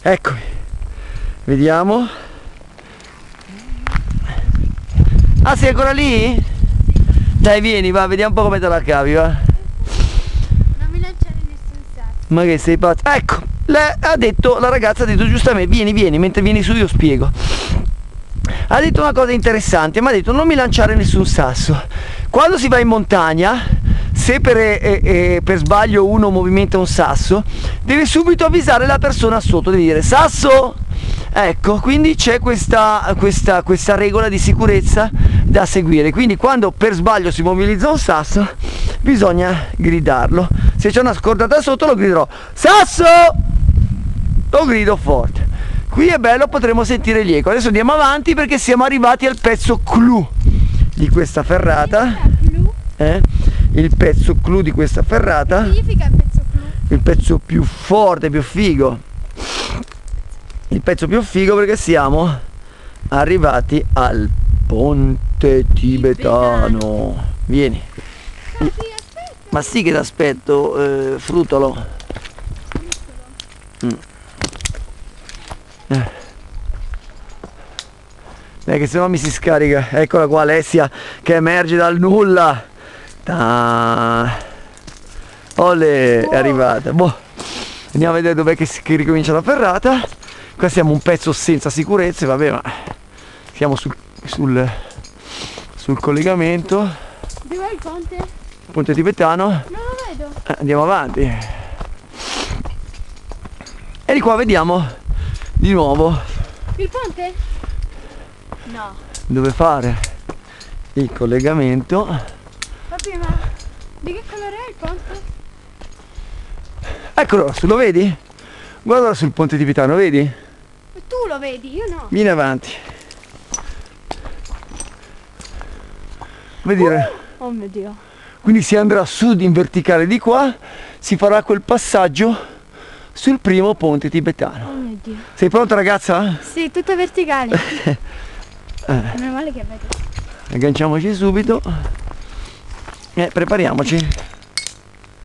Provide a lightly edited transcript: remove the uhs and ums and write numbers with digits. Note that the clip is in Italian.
Eccomi, vediamo. Ah, sei ancora lì? Dai, vieni, va, vediamo un po' come te la cavi, va. Non mi lanciare nessun sasso. Ma che sei pazzo? Ecco, la ragazza ha detto giustamente, vieni, mentre vieni su io spiego. Ha detto una cosa interessante, mi ha detto non mi lanciare nessun sasso. Quando si va in montagna, se per sbaglio uno movimenta un sasso, deve subito avvisare la persona sotto, deve dire sasso! Ecco, quindi c'è questa regola di sicurezza da seguire. Quindi quando per sbaglio si mobilizza un sasso, bisogna gridarlo. Se c'è una scordata sotto lo griderò sasso! Lo grido forte. Qui è bello, potremo sentire l'eco. Adesso andiamo avanti perché siamo arrivati al pezzo clou di questa ferrata. Il pezzo clou di questa ferrata. Che significa il pezzo clou? Il pezzo più forte, più figo. Il pezzo più figo perché siamo arrivati al ponte tibetano. Vieni. Ma sì che ti aspetto, fruttolo. Che se no mi si scarica. Eccola qua Alessia che emerge dal nulla. Olè, è arrivata. Boh. Andiamo a vedere dov'è che ricomincia la ferrata. Qua siamo un pezzo senza sicurezze, vabbè, ma siamo sul collegamento. Dov'è il ponte? Ponte tibetano. Non lo vedo. Andiamo avanti. E di qua vediamo di nuovo Il ponte? No. dove fare il collegamento. Papi, ma di che colore è il ponte? Eccolo, lo vedi? Guarda sul ponte tibetano, vedi? Tu lo vedi, io no. Vieni avanti. Vedere. Oh mio Dio. Quindi si andrà su in verticale di qua, si farà quel passaggio sul primo ponte tibetano. Oh mio Dio. Sei pronta ragazza? Sì, tutto verticale. Meno male che avete. Agganciamoci subito. Prepariamoci.